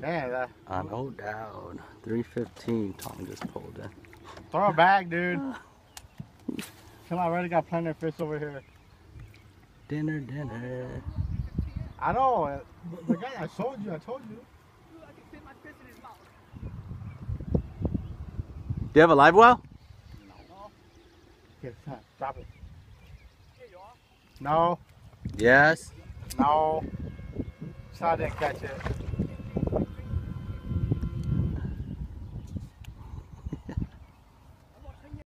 Man, no doubt. 3:15. Tom just pulled in. throw it back, dude. Come on, I already got plenty of fish over here. Dinner. I know. The guy I told you. I can fit my fist in his mouth. Do you have a live well? No. Here, drop it. Here you are. No. Yes. No. So I didn't catch it.